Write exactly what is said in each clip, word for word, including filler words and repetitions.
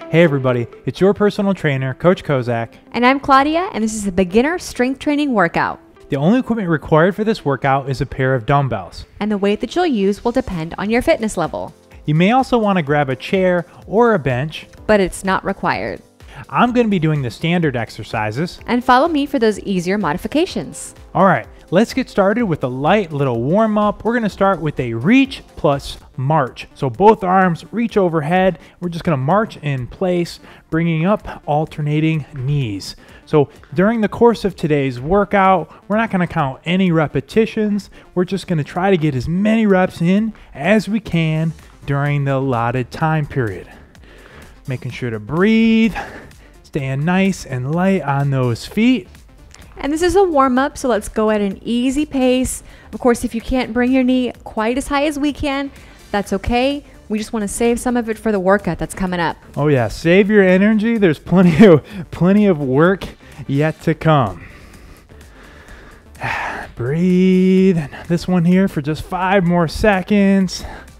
Hey everybody, it's your personal trainer, Coach Kozak. And I'm Claudia, and this is a beginner strength training workout. The only equipment required for this workout is a pair of dumbbells. And the weight that you'll use will depend on your fitness level. You may also want to grab a chair or a bench, but it's not required. I'm going to be doing the standard exercises. And follow me for those easier modifications. All right, let's get started with a light little warm up. We're going to start with a reach plus march. So both arms reach overhead. We're just going to march in place, bringing up alternating knees. So during the course of today's workout, we're not going to count any repetitions. We're just going to try to get as many reps in as we can during the allotted time period. Making sure to breathe, staying nice and light on those feet. And this is a warm-up, so let's go at an easy pace. Of course, if you can't bring your knee quite as high as we can, that's okay. We just want to save some of it for the workout that's coming up. Oh yeah, save your energy. There's plenty of plenty of work yet to come. Breathe. This one here for just five more seconds.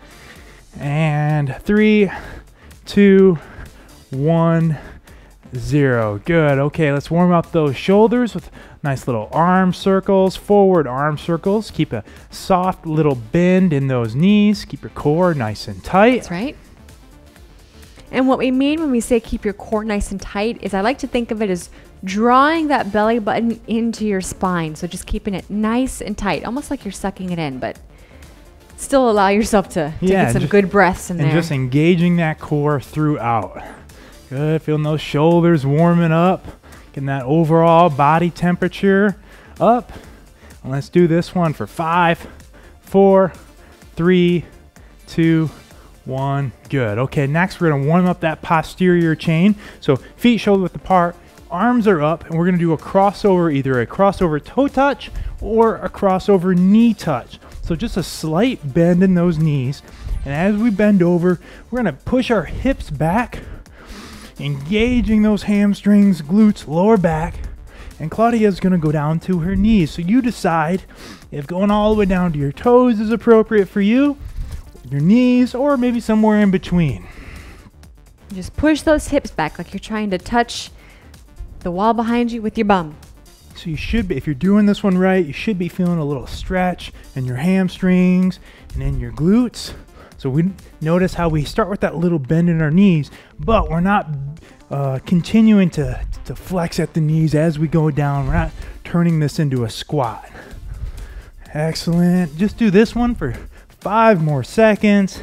And three, two, one, zero. Good. Okay, let's warm up those shoulders with nice little arm circles, forward arm circles. Keep a soft little bend in those knees. Keep your core nice and tight. That's right. And what we mean when we say keep your core nice and tight is I like to think of it as drawing that belly button into your spine. So just keeping it nice and tight, almost like you're sucking it in, but still allow yourself to, to yeah, get some just, good breaths in and there. And just engaging that core throughout. Good, feeling those shoulders warming up, getting that overall body temperature up. And let's do this one for five, four, three, two, one. Good. Okay, next we're gonna warm up that posterior chain. So feet shoulder width apart, arms are up, and we're gonna do a crossover, either a crossover toe touch or a crossover knee touch. So just a slight bend in those knees. And as we bend over, we're gonna push our hips back, engaging those hamstrings, glutes, lower back, and Claudia is going to go down to her knees. So you decide if going all the way down to your toes is appropriate for you, your knees, or maybe somewhere in between. Just push those hips back like you're trying to touch the wall behind you with your bum. So you should be, if you're doing this one right, you should be feeling a little stretch in your hamstrings and in your glutes. So we notice how we start with that little bend in our knees, but we're not uh, continuing to, to flex at the knees as we go down. We're not turning this into a squat. Excellent. Just do this one for five more seconds.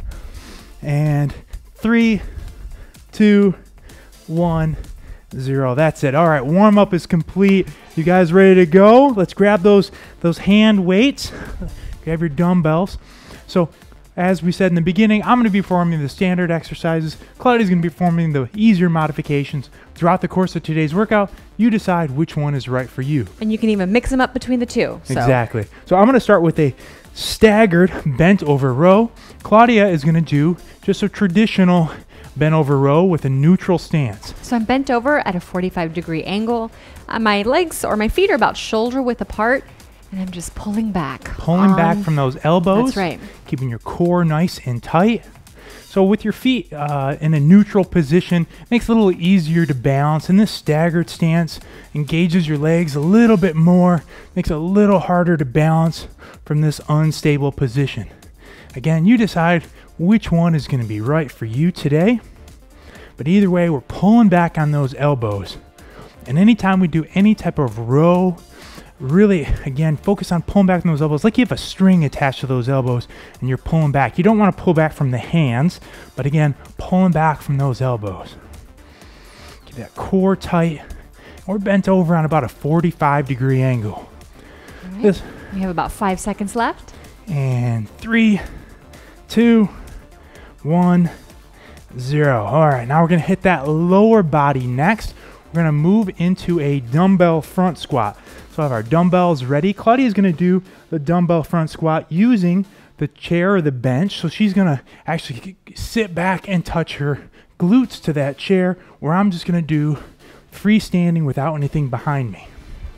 And three, two, one, zero. That's it. All right, warm up is complete. You guys ready to go? Let's grab those, those hand weights. Grab your dumbbells. So as we said in the beginning, I'm going to be performing the standard exercises. Claudia's going to be performing the easier modifications. Throughout the course of today's workout, you decide which one is right for you. And you can even mix them up between the two. So. Exactly. So I'm going to start with a staggered bent over row. Claudia is going to do just a traditional bent over row with a neutral stance. So I'm bent over at a forty-five degree angle. Uh, my legs or my feet are about shoulder width apart. And I'm just pulling back. Pulling on. back from those elbows. That's right. Keeping your core nice and tight. So with your feet uh, in a neutral position, makes it a little easier to balance. And this staggered stance engages your legs a little bit more, makes it a little harder to balance from this unstable position. Again, you decide which one is going to be right for you today. But either way, we're pulling back on those elbows. And anytime we do any type of row, really, again, focus on pulling back on those elbows like you have a string attached to those elbows and you're pulling back. You don't want to pull back from the hands, but again, pulling back from those elbows. Keep that core tight. We're bent over on about a forty-five degree angle. All right. This, we have about five seconds left. And three, two, one, zero. All right, now we're going to hit that lower body next. We're going to move into a dumbbell front squat. So I have our dumbbells ready. Claudia is going to do the dumbbell front squat using the chair or the bench. So she's going to actually sit back and touch her glutes to that chair, where I'm just going to do freestanding without anything behind me.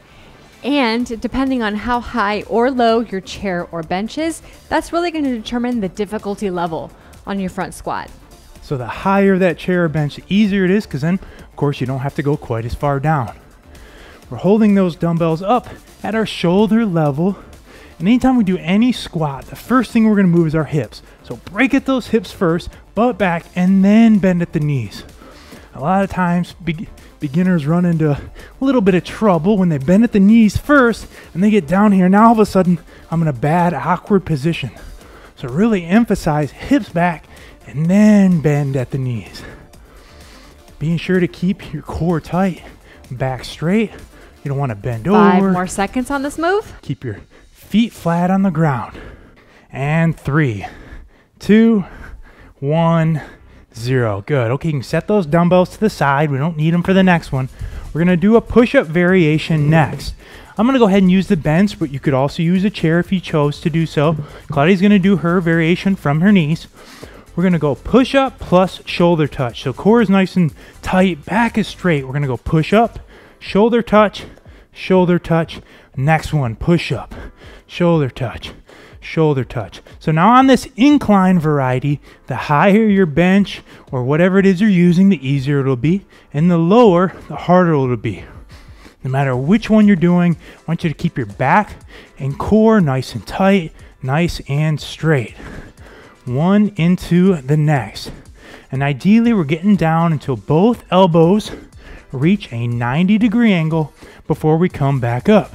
And depending on how high or low your chair or bench is, that's really going to determine the difficulty level on your front squat. So the higher that chair or bench, the easier it is, because then, of course, you don't have to go quite as far down. We're holding those dumbbells up at our shoulder level. And anytime we do any squat, the first thing we're going to move is our hips. So break at those hips first, butt back, and then bend at the knees. A lot of times, be beginners run into a little bit of trouble when they bend at the knees first, and they get down here. Now all of a sudden, I'm in a bad, awkward position. So really emphasize hips back, and then bend at the knees. Being sure to keep your core tight, back straight. You don't want to bend Five over. more seconds on this move. Keep your feet flat on the ground. And three, two, one, zero. Good. Okay, you can set those dumbbells to the side. We don't need them for the next one. We're going to do a push-up variation next. I'm going to go ahead and use the bench, but you could also use a chair if you chose to do so. Claudia's going to do her variation from her knees. We're going to go push-up plus shoulder touch. So core is nice and tight, back is straight. We're going to go push-up, shoulder touch, shoulder touch. Next one, push-up, shoulder touch, shoulder touch. So now on this incline variety, the higher your bench or whatever it is you're using, the easier it'll be. And the lower, the harder it'll be. No matter which one you're doing, I want you to keep your back and core nice and tight, nice and straight. One into the next. And ideally, we're getting down until both elbows reach a ninety degree angle before we come back up.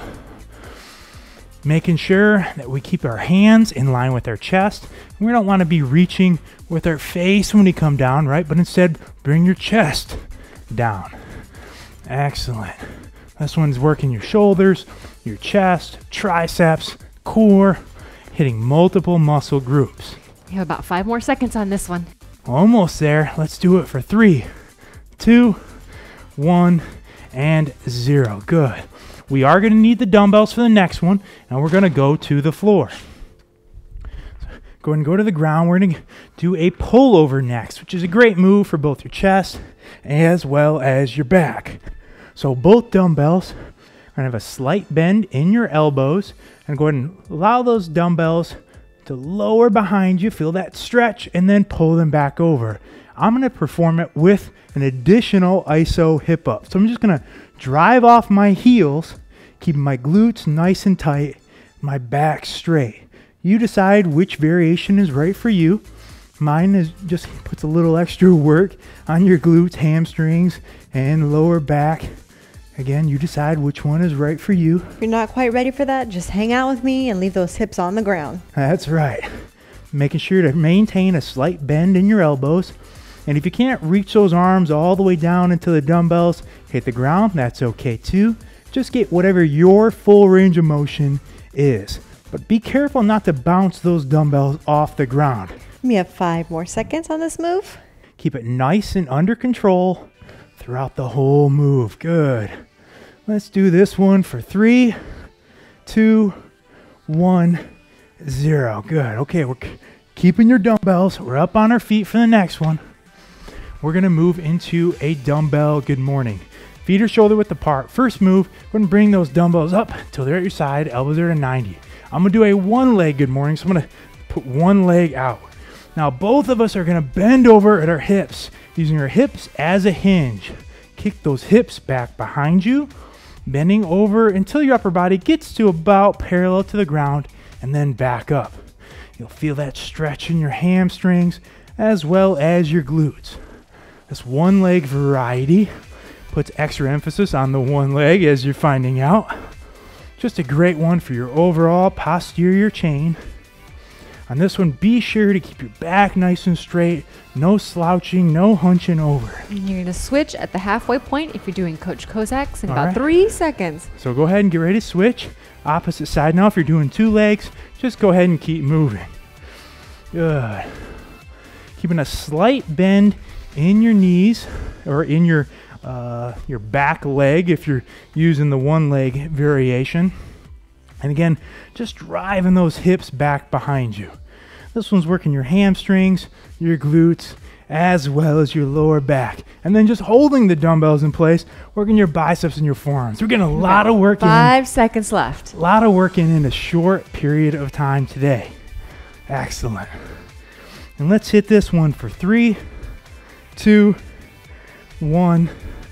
Making sure that we keep our hands in line with our chest. We don't want to be reaching with our face when we come down, right? But instead, bring your chest down. Excellent. This one's working your shoulders, your chest, triceps, core, hitting multiple muscle groups. We have about five more seconds on this one. Almost there. Let's do it for three, two, one, and zero. Good. We are going to need the dumbbells for the next one, and we're going to go to the floor. So go ahead and go to the ground. We're going to do a pullover next, which is a great move for both your chest as well as your back. So both dumbbells are going to have a slight bend in your elbows, and go ahead and allow those dumbbells to lower behind you, feel that stretch, and then pull them back over. I'm going to perform it with an additional I S O hip up. So I'm just going to drive off my heels, keeping my glutes nice and tight, my back straight. You decide which variation is right for you. Mine is just puts a little extra work on your glutes, hamstrings, and lower back. Again, you decide which one is right for you. If you're not quite ready for that, just hang out with me and leave those hips on the ground. That's right. Making sure to maintain a slight bend in your elbows. And if you can't reach those arms all the way down into the dumbbells, hit the ground, that's okay too. Just get whatever your full range of motion is. But be careful not to bounce those dumbbells off the ground. We have five more seconds on this move. Keep it nice and under control throughout the whole move. Good. Let's do this one for three, two, one, zero. Good. Okay, we're keeping your dumbbells. We're up on our feet for the next one. We're going to move into a dumbbell good morning. Feet are shoulder width apart. First move, we're going to bring those dumbbells up until they're at your side. Elbows are at ninety. I'm going to do a one leg good morning. So I'm going to put one leg out. Now both of us are going to bend over at our hips, using our hips as a hinge. Kick those hips back behind you, bending over until your upper body gets to about parallel to the ground, and then back up. You'll feel that stretch in your hamstrings as well as your glutes. This one leg variety puts extra emphasis on the one leg, as you're finding out. Just a great one for your overall posterior chain. On this one, be sure to keep your back nice and straight, no slouching, no hunching over. And you're going to switch at the halfway point if you're doing Coach Kozak's in All about right. three seconds. So go ahead and get ready to switch. Opposite side now. If you're doing two legs, just go ahead and keep moving. Good. Keeping a slight bend in your knees, or in your uh, your back leg if you're using the one leg variation. And again, just driving those hips back behind you. This one's working your hamstrings, your glutes, as well as your lower back. And then just holding the dumbbells in place, working your biceps and your forearms. We're getting a lot of work in. Five seconds left. A lot of work in in a short period of time today. Excellent. And let's hit this one for three, two, one,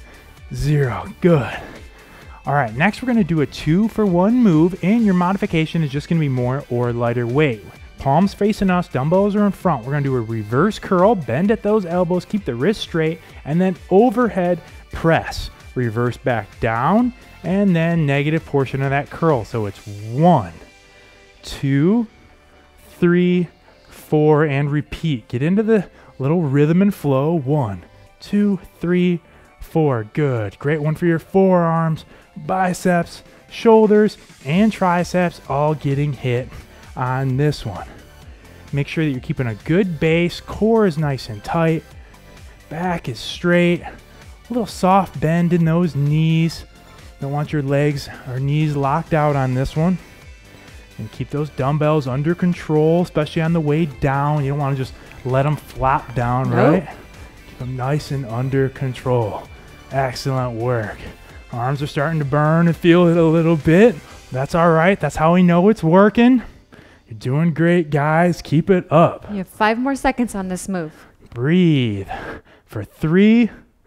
zero. Good. All right, next we're gonna do a two for one move, and your modification is just gonna be more or lighter weight. Palms facing us, dumbbells are in front. We're gonna do a reverse curl, bend at those elbows, keep the wrist straight, and then overhead press. Reverse back down, and then negative portion of that curl. So it's one, two, three, four, and repeat. Get into the little rhythm and flow. One, two, three, four. Good. Great one for your forearms, biceps, shoulders, and triceps, all getting hit on this one. Make sure that you're keeping a good base. Core is nice and tight. Back is straight. A little soft bend in those knees. Don't want your legs or knees locked out on this one. And keep those dumbbells under control, especially on the way down. You don't want to just let them flop down, Nope. right? Keep them nice and under control. Excellent work. Arms are starting to burn and feel it a little bit. That's all right. That's how we know it's working. You're doing great, guys. Keep it up. You have five more seconds on this move. Breathe for three,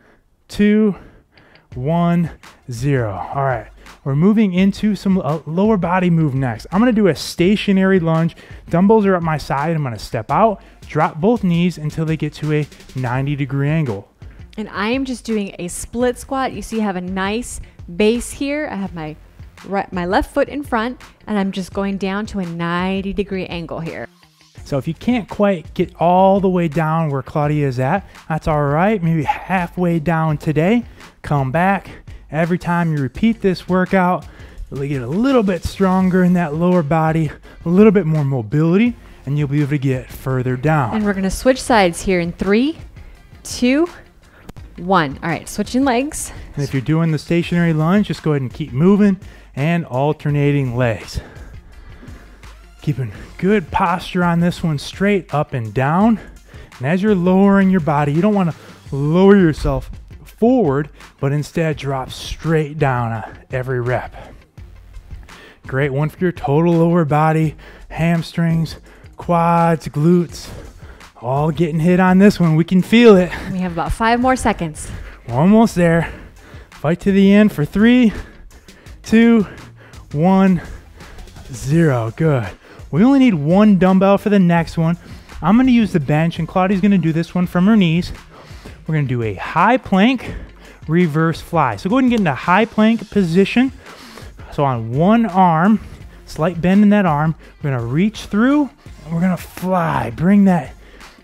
two, one, zero. All right. We're moving into some uh, lower body move next. I'm going to do a stationary lunge. Dumbbells are at my side. I'm going to step out, drop both knees until they get to a ninety degree angle. And I am just doing a split squat. You see I have a nice base here. I have my right, my left foot in front, and I'm just going down to a ninety degree angle here. So if you can't quite get all the way down where Claudia is at, that's all right. Maybe halfway down today. Come back. Every time you repeat this workout, you'll get a little bit stronger in that lower body, a little bit more mobility, and you'll be able to get further down. And we're gonna switch sides here in three, two, one. All right, switching legs. And if you're doing the stationary lunge, just go ahead and keep moving and alternating legs. Keeping good posture on this one, straight up and down. And as you're lowering your body, you don't want to lower yourself forward, but instead drop straight down on every rep. Great one for your total lower body, hamstrings, quads, glutes, all getting hit on this one. We can feel it. We have about five more seconds. We're almost there. Fight to the end for three, two, one, zero. Good. We only need one dumbbell for the next one. I'm going to use the bench, and Claudia's going to do this one from her knees. We're going to do a high plank, reverse fly. So go ahead and get into high plank position. So on one arm, slight bend in that arm, we're going to reach through, and we're going to fly. Bring that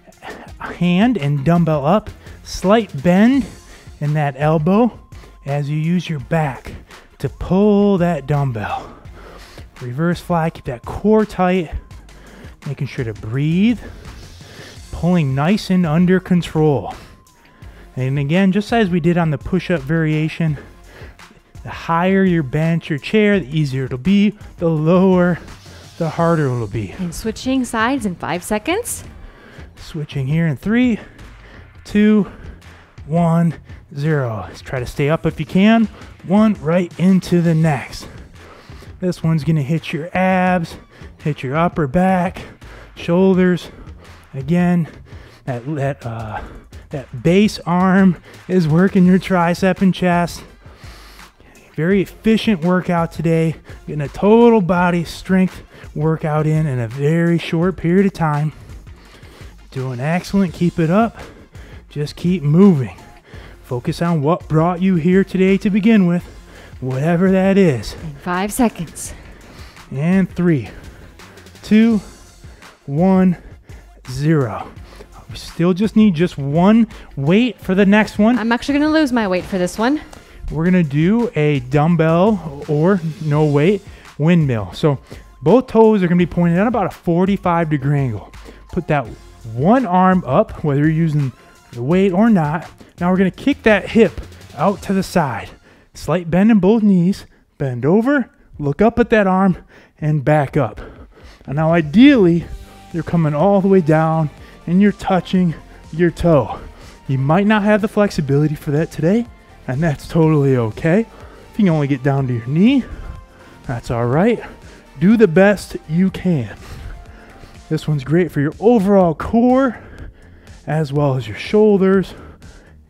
hand and dumbbell up. Slight bend in that elbow as you use your back to pull that dumbbell. Reverse fly, keep that core tight, making sure to breathe, pulling nice and under control. And again, just as we did on the push-up variation, the higher your bench, your chair, the easier it'll be. The lower, the harder it'll be. And switching sides in five seconds. Switching here in three, two, one, zero. Let's try to stay up if you can. One right into the next. This one's gonna hit your abs, hit your upper back, shoulders. Again, that that uh, that base arm is working your tricep and chest. Very efficient workout today. Getting a total body strength workout in in a very short period of time. Doing excellent. Keep it up. Just keep moving. Focus on what brought you here today to begin with, whatever that is. In five seconds. And three, two, one, zero. We still just need just one weight for the next one. I'm actually going to lose my weight for this one. We're going to do a dumbbell or no weight windmill. So both toes are going to be pointed at about a forty-five degree angle. Put that one arm up, whether you're using the weight or not. Now we're going to kick that hip out to the side. Slight bend in both knees. Bend over, look up at that arm, and back up. And now ideally, you're coming all the way down and you're touching your toe. You might not have the flexibility for that today, and that's totally okay. If you can only get down to your knee, that's all right. Do the best you can. This one's great for your overall core, as well as your shoulders,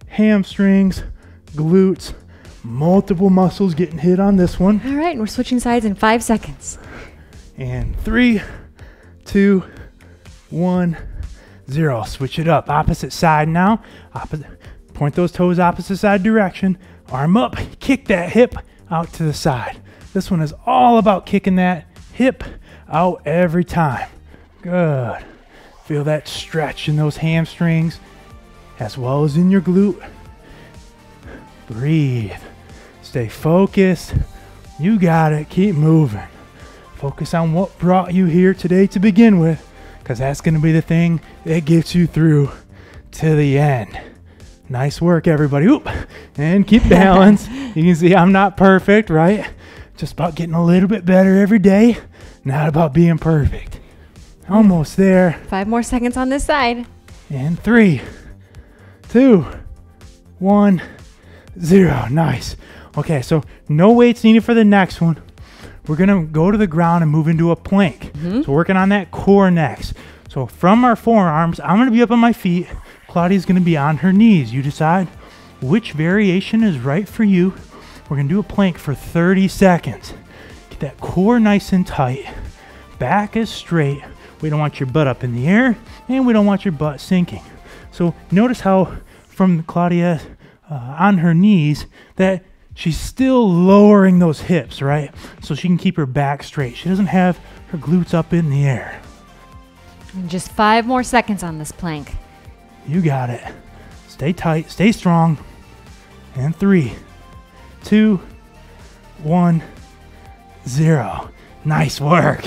hamstrings, glutes, multiple muscles getting hit on this one. All right, and we're switching sides in five seconds. And three, two, one, zero. Switch it up. Opposite side now. Opposite. Point those toes opposite side direction. Arm up. Kick that hip out to the side. This one is all about kicking that hip out every time. Good. Feel that stretch in those hamstrings as well as in your glute. Breathe. Stay focused. You got it. Keep moving. Focus on what brought you here today to begin with, because that's going to be the thing that gets you through to the end. Nice work, everybody. Oop. And keep balance. You can see I'm not perfect, right? Just about getting a little bit better every day. Not about being perfect. Almost there. Five more seconds on this side. And three, two, one, zero. Nice. Okay, so no weights needed for the next one. We're gonna go to the ground and move into a plank. Mm-hmm. So working on that core next. So from our forearms, I'm gonna be up on my feet. Claudia's gonna be on her knees. You decide which variation is right for you. We're gonna do a plank for thirty seconds. Get that core nice and tight. Back is straight. We don't want your butt up in the air, and we don't want your butt sinking. So notice how from Claudia uh, on her knees that she's still lowering those hips, right? So she can keep her back straight. She doesn't have her glutes up in the air. And just five more seconds on this plank. You got it. Stay tight, stay strong. And three, two, one, zero. Nice work.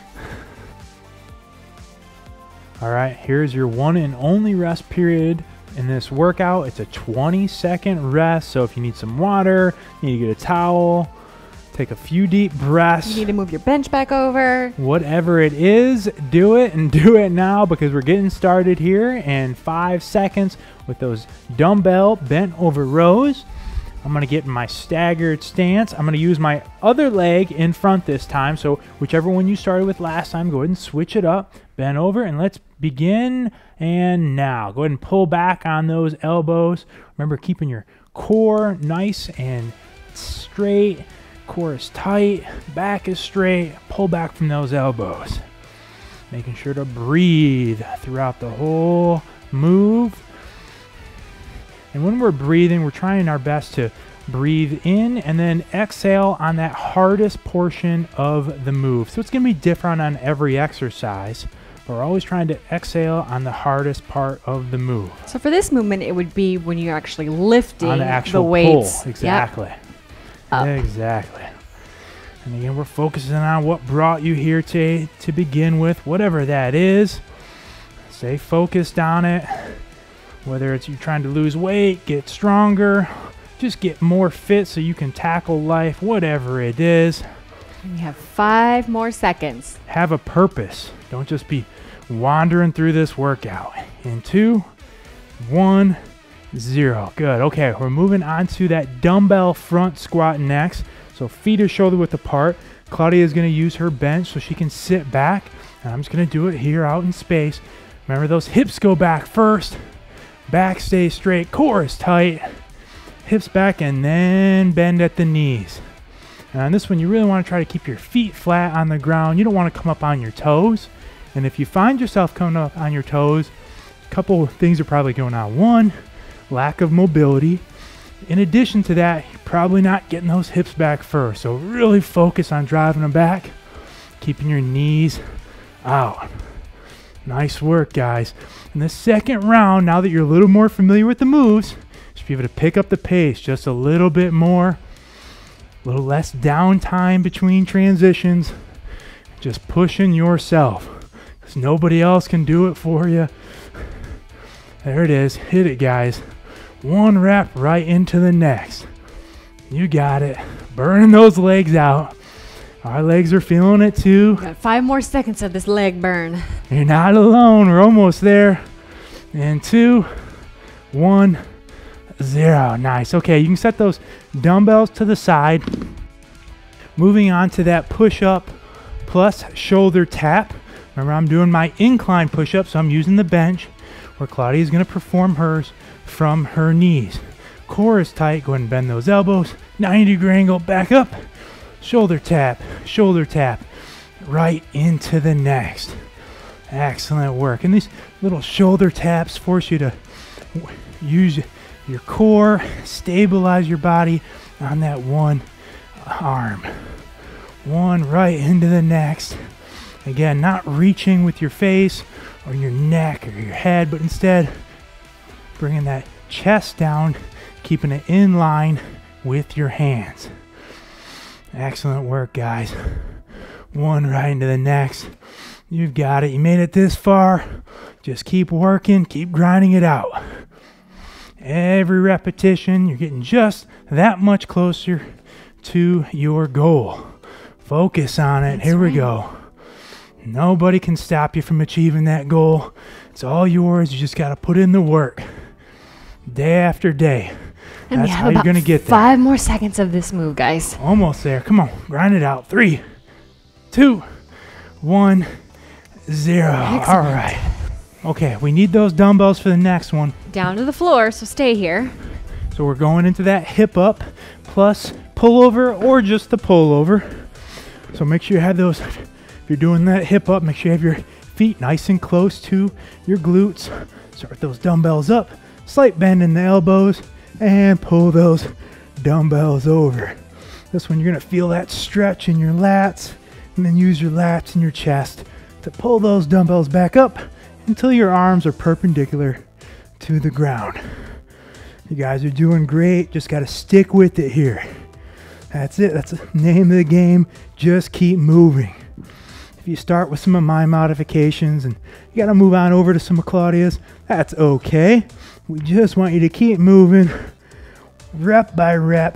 All right, here's your one and only rest period in this workout. It's a twenty second rest. So if you need some water, you need to get a towel, take a few deep breaths. You need to move your bench back over. Whatever it is, do it, and do it now, because we're getting started here in five seconds with those dumbbell bent over rows. I'm gonna get in my staggered stance. I'm gonna use my other leg in front this time. So whichever one you started with last time, go ahead and switch it up. Bend over and let's begin. And now, go ahead and pull back on those elbows. Remember, keeping your core nice and straight. Core is tight, back is straight. Pull back from those elbows. Making sure to breathe throughout the whole move. And when we're breathing, we're trying our best to breathe in and then exhale on that hardest portion of the move. So it's going to be different on every exercise, but we're always trying to exhale on the hardest part of the move. So for this movement, it would be when you're actually lifting on the, actual the weights. Pull. Exactly. Yep. Up. Exactly. And again, we're focusing on what brought you here to, to begin with, whatever that is. Stay focused on it. Whether it's you trying to lose weight, get stronger, just get more fit so you can tackle life, whatever it is. And you have five more seconds. Have a purpose. Don't just be wandering through this workout. In two, one, zero. Good. Okay, we're moving on to that dumbbell front squat next. So feet are shoulder width apart. Claudia is going to use her bench so she can sit back. And I'm just going to do it here out in space. Remember, those hips go back first. Back stays straight, core is tight, hips back, and then bend at the knees. And on this one, you really want to try to keep your feet flat on the ground. You don't want to come up on your toes. And if you find yourself coming up on your toes, a couple of things are probably going on. One, lack of mobility. In addition to that, you're probably not getting those hips back first. So really focus on driving them back, keeping your knees out. Nice work, guys. In the second round, now that you're a little more familiar with the moves, just be able to pick up the pace just a little bit more, a little less downtime between transitions, just pushing yourself, because nobody else can do it for you. There it is. Hit it, guys. One rep right into the next. You got it. Burning those legs out. Our legs are feeling it too. Got five more seconds of this leg burn. You're not alone. We're almost there. And two, one, zero. Nice. Okay, you can set those dumbbells to the side. Moving on to that push-up plus shoulder tap. Remember, I'm doing my incline push-up, so I'm using the bench. where Claudia's going to perform hers from her knees. Core is tight. Go ahead and bend those elbows. ninety degree angle, back up. Shoulder tap, shoulder tap, right into the next. Excellent work. And these little shoulder taps force you to use your core, stabilize your body on that one arm. One right into the next. Again, not reaching with your face or your neck or your head, but instead bringing that chest down, keeping it in line with your hands. Excellent work, guys. One right into the next. You've got it. You made it this far. Just keep working, keep grinding it out. Every repetition, you're getting just that much closer to your goal. Focus on it. That's Here we right. go. Nobody can stop you from achieving that goal. It's all yours. You just got to put in the work day after day. And That's we have how you're about going to get there. five more seconds of this move, guys. Almost there. Come on. Grind it out. Three, two, one, zero. Excellent. All right. Okay, we need those dumbbells for the next one. Down to the floor, so stay here. So we're going into that hip up plus pullover or just the pullover. So make sure you have those, if you're doing that hip up, make sure you have your feet nice and close to your glutes. Start those dumbbells up, slight bend in the elbows, and pull those dumbbells over. This one you're gonna feel that stretch in your lats, and then use your lats and your chest to pull those dumbbells back up until your arms are perpendicular to the ground. You guys are doing great. Just got to stick with it here. That's it. That's the name of the game. Just keep moving. If you start with some of my modifications and you got to move on over to some of Claudia's, that's okay. We just want you to keep moving rep by rep.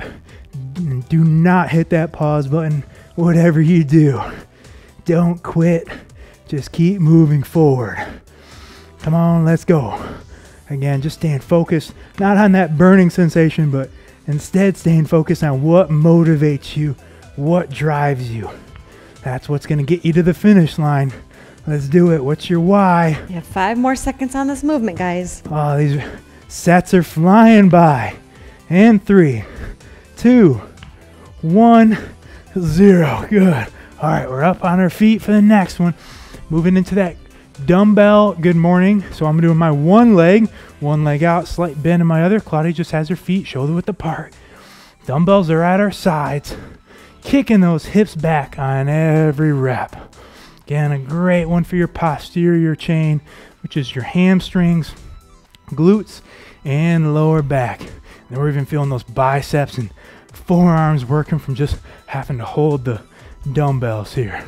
Do not hit that pause button, whatever you do. Don't quit. Just keep moving forward. Come on, let's go. Again, just staying focused, not on that burning sensation, but instead staying focused on what motivates you, what drives you. That's what's going to get you to the finish line. Let's do it. What's your why? You have five more seconds on this movement, guys. Oh, these sets are flying by. And three, two, one, zero. Good. All right, we're up on our feet for the next one. Moving into that dumbbell good morning. So I'm doing my one leg, one leg out, slight bend in my other. Claudia just has her feet shoulder width apart. Dumbbells are at our sides. Kicking those hips back on every rep. Again, a great one for your posterior chain, which is your hamstrings, glutes, and lower back. And we're even feeling those biceps and forearms working from just having to hold the dumbbells here.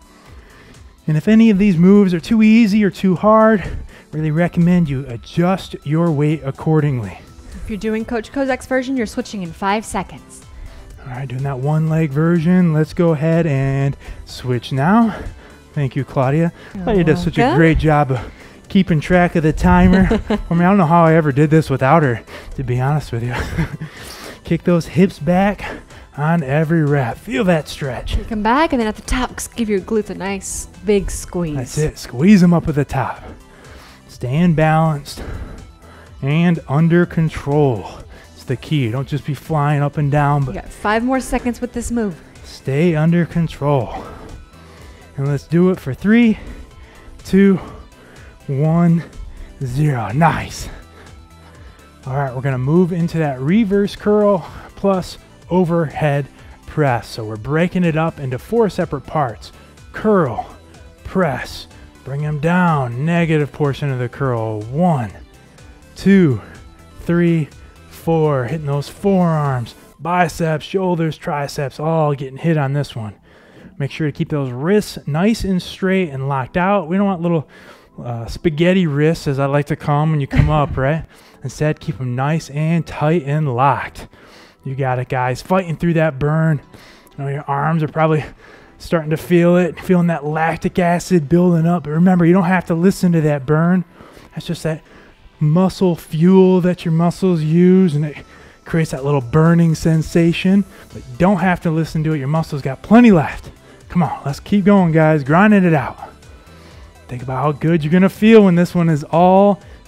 And if any of these moves are too easy or too hard, really recommend you adjust your weight accordingly. If you're doing Coach Kozak's version, you're switching in five seconds. All right, doing that one leg version. Let's go ahead and switch now. Thank you, Claudia. Claudia does such a welcome. great job of keeping track of the timer. I mean, I don't know how I ever did this without her, to be honest with you. Kick those hips back on every rep. Feel that stretch. You come back, and then at the top, give your glutes a nice big squeeze. That's it. Squeeze them up at the top. Staying balanced and under control. It's the key. Don't just be flying up and down, You but got five more seconds with this move. stay under control. And let's do it for three, two, one, zero. Nice. All right, we're going to move into that reverse curl plus overhead press. So we're breaking it up into four separate parts. Curl, press, bring them down, negative portion of the curl. One, two, three, four. Hitting those forearms, biceps, shoulders, triceps, all getting hit on this one. Make sure to keep those wrists nice and straight and locked out. We don't want little uh, spaghetti wrists, as I like to call them when you come up, right? Instead, keep them nice and tight and locked. You got it, guys. Fighting through that burn. You know, your arms are probably starting to feel it, feeling that lactic acid building up. But remember, you don't have to listen to that burn. That's just that muscle fuel that your muscles use, and it creates that little burning sensation. But you don't have to listen to it. Your muscles got plenty left. Come on, let's keep going, guys. Grinding it out. Think about how good you're going to feel when this one is all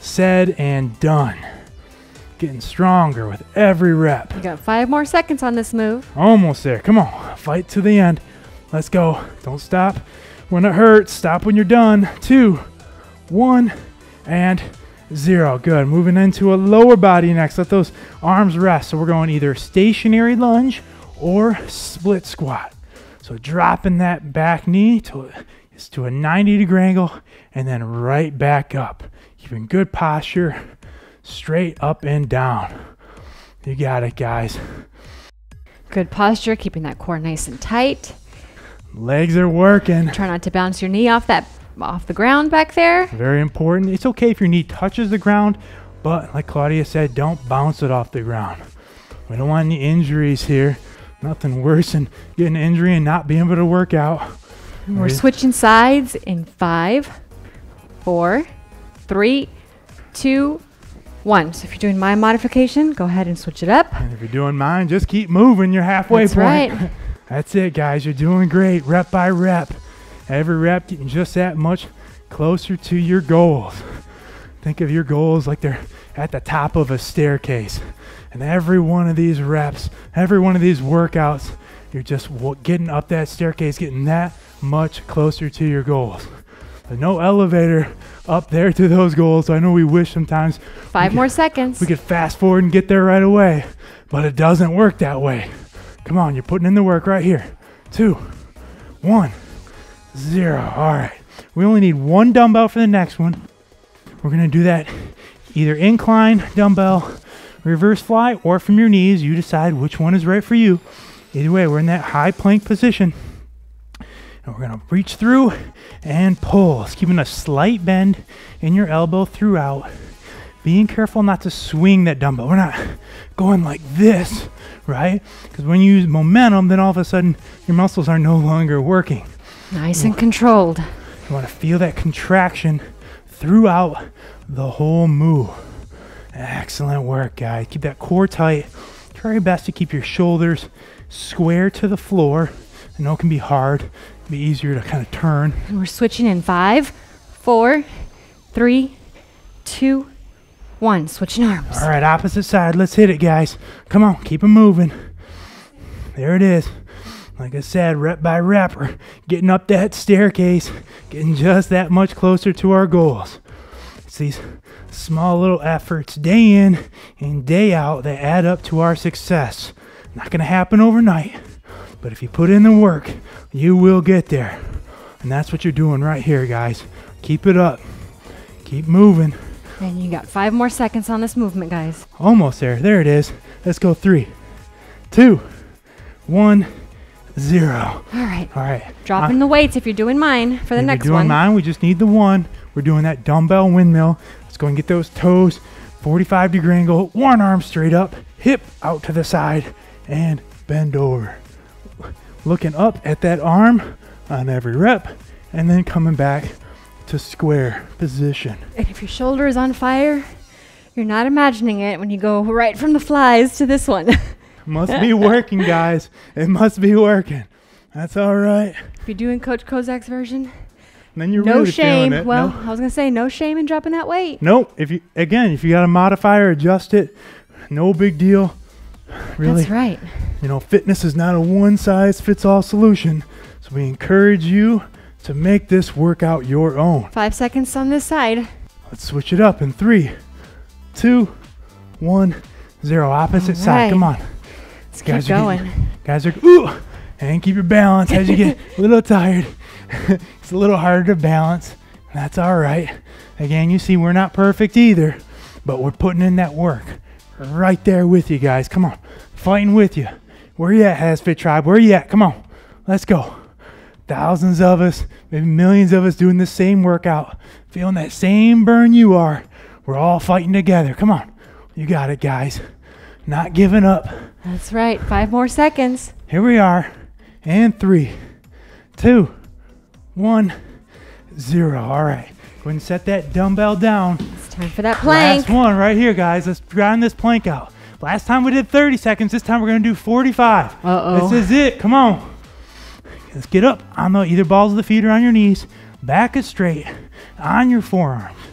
said and done. Getting stronger with every rep. You got five more seconds on this move. Almost there. Come on. Fight to the end. Let's go. Don't stop when it hurts. Stop when you're done. Two, one, and zero. Good. Moving into a lower body next. Let those arms rest. So we're going either stationary lunge or split squat. So dropping that back knee to, to a ninety degree angle and then right back up. Keeping good posture. Straight up and down. You got it, guys. Good posture, keeping that core nice and tight. Legs are working. Try not to bounce your knee off that off the ground back there. Very important. It's okay if your knee touches the ground, but like Claudia said, don't bounce it off the ground. We don't want any injuries here. Nothing worse than getting an injury and not being able to work out. And we're switching sides in five, four, three, two, one. So if you're doing my modification, go ahead and switch it up. And if you're doing mine, just keep moving. You're halfway That's point. right. That's it, guys. You're doing great. Rep by rep. Every rep getting just that much closer to your goals. Think of your goals like they're at the top of a staircase. And every one of these reps, every one of these workouts, you're just getting up that staircase, getting that much closer to your goals. There's no elevator up there to those goals. So I know we wish sometimes Five we more could, seconds. we could fast forward and get there right away, but it doesn't work that way. Come on, you're putting in the work right here. Two, one, zero. All right. We only need one dumbbell for the next one. We're going to do that either incline dumbbell, reverse fly, or from your knees. You decide which one is right for you. Either way, we're in that high plank position. And we're going to reach through and pull. It's keeping a slight bend in your elbow throughout. Being careful not to swing that dumbbell. We're not going like this, right? Because when you use momentum, then all of a sudden your muscles are no longer working. Nice and controlled. You want to feel that contraction throughout the whole move. Excellent work, guys. Keep that core tight. Try your best to keep your shoulders square to the floor. I know it can be hard. It can be easier to kind of turn. And we're switching in five, four, three, two, one. Switching arms. All right, opposite side. Let's hit it, guys. Come on, keep them moving. There it is. Like I said, rep by rep, we're getting up that staircase, getting just that much closer to our goals. It's these small little efforts day in and day out that add up to our success. Not going to happen overnight, but if you put in the work, you will get there. And that's what you're doing right here, guys. Keep it up. Keep moving. And you got five more seconds on this movement, guys. Almost there. There it is. Let's go. Three, two, one, zero. All right. All right. Dropping uh, the weights if you're doing mine for the if next you're doing one. mine, we just need the one. We're doing that dumbbell windmill. Let's go and get those toes, forty-five degree angle, one arm straight up, hip out to the side, and bend over. Looking up at that arm on every rep, and then coming back to square position. And if your shoulder is on fire, you're not imagining it when you go right from the flies to this one. Must be working, guys. It must be working. That's all right. If you're doing Coach Kozak's version, Then you're no really shame. feeling it. Well, No. I was gonna say no shame in dropping that weight. Nope. If you again, if you got to modify or adjust it, no big deal. Really, That's right. you know, fitness is not a one-size-fits-all solution. So we encourage you to make this workout your own. Five seconds on this side. Let's switch it up in three, two, one, zero. Opposite All side. right. Come on. Let's Guys keep are going. getting- Guys are ooh, and keep your balance as you get a little tired. It's a little harder to balance. That's all right. Again, you see we're not perfect either, but we're putting in that work. Right there with you guys. Come on. Fighting with you. Where you at, HASfit Tribe? Where you at? Come on. Let's go. Thousands of us, maybe millions of us doing the same workout, feeling that same burn you are. We're all fighting together. Come on. You got it, guys. Not giving up. That's right. Five more seconds. Here we are. And three, two, one, zero. All right. Go ahead and set that dumbbell down. It's time for that plank. Last one right here, guys. Let's grind this plank out. Last time we did thirty seconds. This time we're going to do forty-five. Uh-oh. This is it. Come on. Let's get up on the either balls of the feet or on your knees. Back is straight. On your forearms.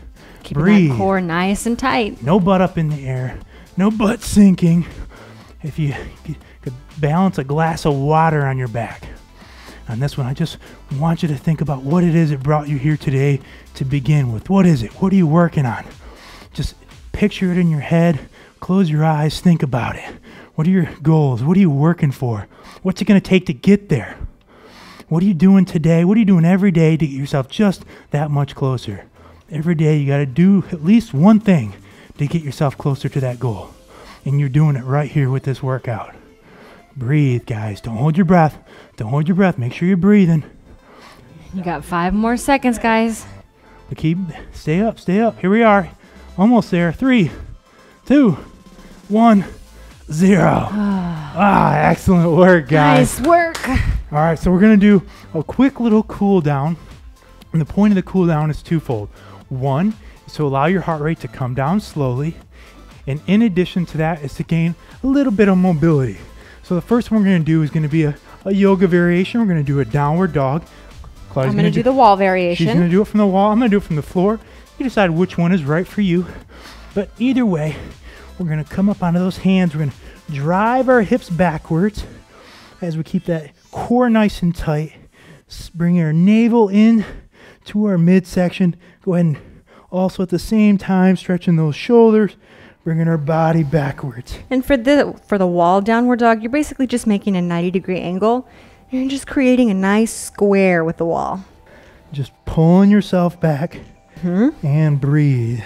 Keeping Breathe. that core nice and tight. No butt up in the air. No butt sinking. If you, if you could balance a glass of water on your back. On this one, I just want you to think about what it is that brought you here today to begin with. What is it? What are you working on? Just picture it in your head. Close your eyes. Think about it. What are your goals? What are you working for? What's it going to take to get there? What are you doing today? What are you doing every day to get yourself just that much closer? Every day you got to do at least one thing to get yourself closer to that goal. And you're doing it right here with this workout. Breathe, guys. Don't hold your breath. Don't hold your breath. Make sure you're breathing. You got five more seconds, guys. But keep, stay up, stay up. Here we are. Almost there. Three, two, one, zero. Ah, excellent work, guys. Nice work. All right, so we're going to do a quick little cool down. And the point of the cool down is twofold. One is to allow your heart rate to come down slowly. And in addition to that is to gain a little bit of mobility. So the first one we're going to do is going to be a, a yoga variation. We're going to do a downward dog. Claudia's I'm going to do, do the wall variation. She's going to do it from the wall. I'm going to do it from the floor. You decide which one is right for you. But either way, we're going to come up onto those hands. We're going to drive our hips backwards as we keep that core nice and tight. Bring our navel in to our midsection. Go ahead and also at the same time stretching those shoulders, bringing our body backwards. And for the for the wall downward dog, you're basically just making a ninety degree angle. You're just creating a nice square with the wall. Just pulling yourself back Mm-hmm. and breathe.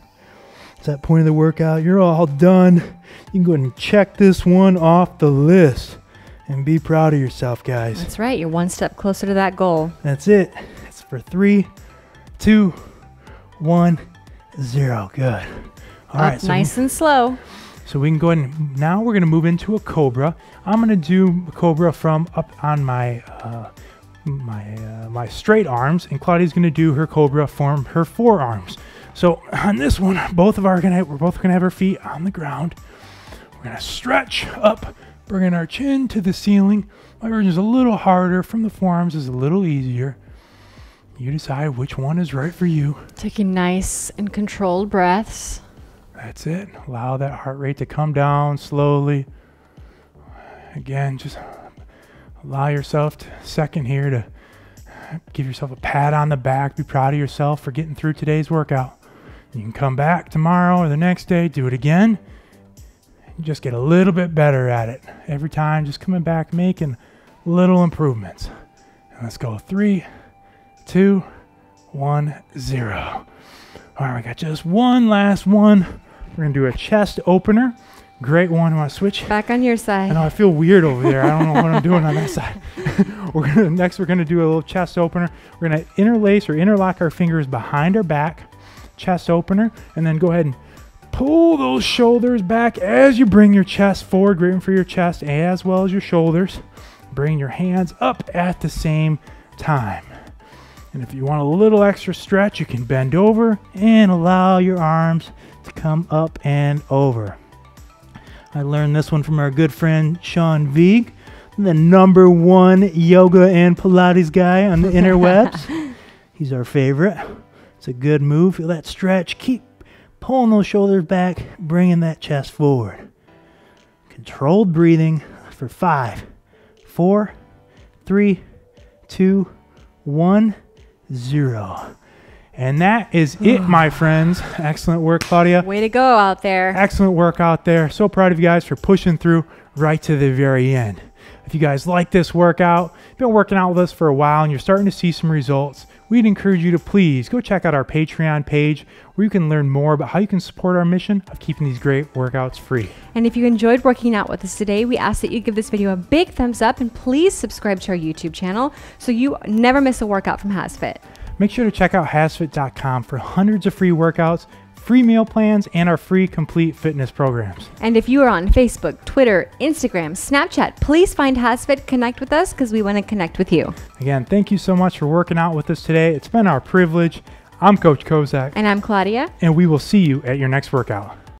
At that point of the workout, you're all done. You can go ahead and check this one off the list and be proud of yourself, guys. That's right. You're one step closer to that goal. That's it. It's for three, two, one, zero. Good. All Up right. So nice we, and slow. so we can go ahead and now we're going to move into a cobra. I'm going to do a cobra from up on my uh, my uh, my straight arms, and Claudia's going to do her cobra from her forearms. So on this one, both of our gonna we're both going to have our feet on the ground. We're going to stretch up, bringing our chin to the ceiling. My version is a little harder. From the forearms is a little easier. You decide which one is right for you. Taking nice and controlled breaths. That's it. Allow that heart rate to come down slowly. Again, just allow yourself to, a second here to give yourself a pat on the back. Be proud of yourself for getting through today's workout. You can come back tomorrow or the next day, do it again. Just get a little bit better at it. Every time, just coming back, making little improvements. And let's go. Three, two, one, zero. All right, we got just one last one. We're going to do a chest opener. Great one. I want to switch. Back on your side. I know I feel weird over there. I don't know what I'm doing on that side. We're gonna next we're gonna do a little chest opener. We're gonna interlace or interlock our fingers behind our back, chest opener, and then go ahead and pull those shoulders back as you bring your chest forward. Great one for your chest as well as your shoulders. Bring your hands up at the same time. And if you want a little extra stretch, you can bend over and allow your arms to come up and over. I learned this one from our good friend Sean Vieg, the number one yoga and Pilates guy on the interwebs. He's our favorite. It's a good move. Feel that stretch. Keep pulling those shoulders back, bringing that chest forward. Controlled breathing for five, four, three, two, one, zero. And that is it, my friends. Excellent work, Claudia. Way to go out there. Excellent work out there. So proud of you guys for pushing through right to the very end. If you guys like this workout, been working out with us for a while and you're starting to see some results, we'd encourage you to please go check out our Patreon page where you can learn more about how you can support our mission of keeping these great workouts free. And if you enjoyed working out with us today, we ask that you give this video a big thumbs up and please subscribe to our YouTube channel so you never miss a workout from HASfit. Make sure to check out hasfit dot com for hundreds of free workouts, free meal plans, and our free complete fitness programs. And if you are on Facebook, Twitter, Instagram, Snapchat, please find HASfit, connect with us because we want to connect with you. Again, thank you so much for working out with us today. It's been our privilege. I'm Coach Kozak. And I'm Claudia. And we will see you at your next workout.